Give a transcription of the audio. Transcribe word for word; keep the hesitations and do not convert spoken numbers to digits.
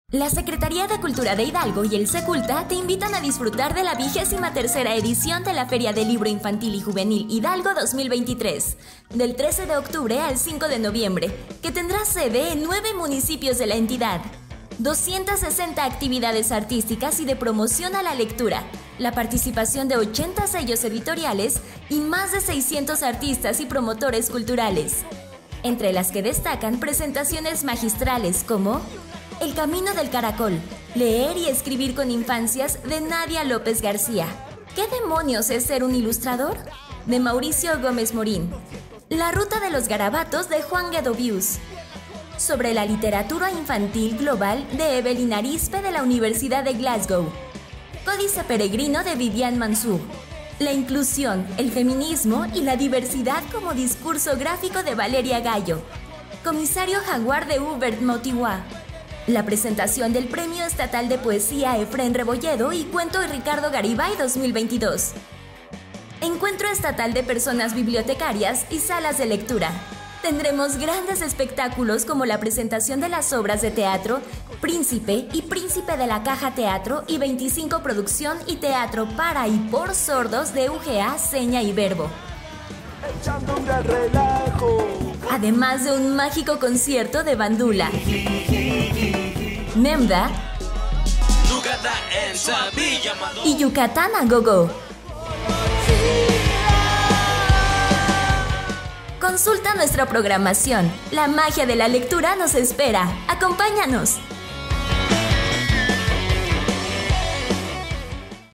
La Secretaría de Cultura de Hidalgo y el Seculta te invitan a disfrutar de la vigésima tercera edición de la Feria del Libro Infantil y Juvenil Hidalgo dos mil veintitrés, del trece de octubre al cinco de noviembre, que tendrá sede en nueve municipios de la entidad. doscientas sesenta actividades artísticas y de promoción a la lectura, la participación de ochenta sellos editoriales y más de seiscientos artistas y promotores culturales, entre las que destacan presentaciones magistrales como El Camino del Caracol, leer y escribir con infancias de Nadia López García. ¿Qué demonios es ser un ilustrador? De Mauricio Gómez Morín. La Ruta de los Garabatos de Juan Guedovius. Sobre la literatura infantil global de Evelyn Arispe de la Universidad de Glasgow. Códice Peregrino de Vivian Mansur. La inclusión, el feminismo y la diversidad como discurso gráfico de Valeria Gallo. Comisario Jaguar de Hubert Motiwá. La presentación del Premio Estatal de Poesía Efrén Rebolledo y Cuento de Ricardo Garibay dos mil veintidós. Encuentro Estatal de Personas Bibliotecarias y Salas de Lectura. Tendremos grandes espectáculos como la presentación de las obras de teatro Príncipe y Príncipe de la Caja Teatro y veinticinco Producción y Teatro para y por sordos de U G A, Seña y Verbo. Echando un gran relajo. Además de un mágico concierto de bandula. Nemda y Yucatán a Gogo. Consulta nuestra programación. La magia de la lectura nos espera. ¡Acompáñanos!